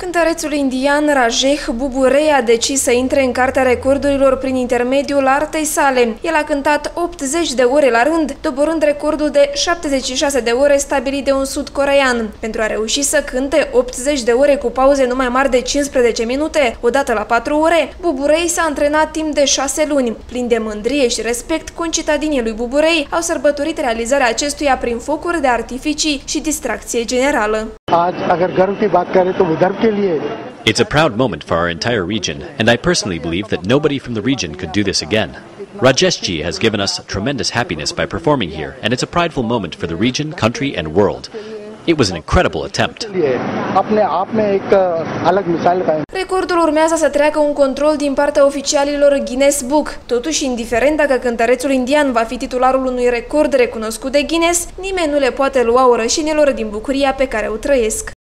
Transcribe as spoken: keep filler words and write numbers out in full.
Cântărețul indian Rajeh Buburei a decis să intre în cartea recordurilor prin intermediul artei sale. El a cântat optzeci de ore la rând, doborând recordul de șaptezeci și șase de ore stabilit de un sud-coreean. Pentru a reuși să cânte optzeci de ore cu pauze nu mai mari de cincisprezece minute, odată la patru ore, Buburei s-a antrenat timp de șase luni. Plin de mândrie și respect, concitadinii lui Buburei au sărbătorit realizarea acestuia prin focuri de artificii și distracție generală. It's a proud moment for our entire region, and I personally believe that nobody from the region could do this again. Rajeshji has given us tremendous happiness by performing here, and it's a prideful moment for the region, country, and world. It was an incredible attempt. Recordul urmează să treacă un control din partea oficialilor Guinness Book. Totuși, indiferent dacă cântărețul indian va fi titularul unui record recunoscut de Guinness, nimeni nu le poate lua orășenilor din bucuria pe care o trăiesc.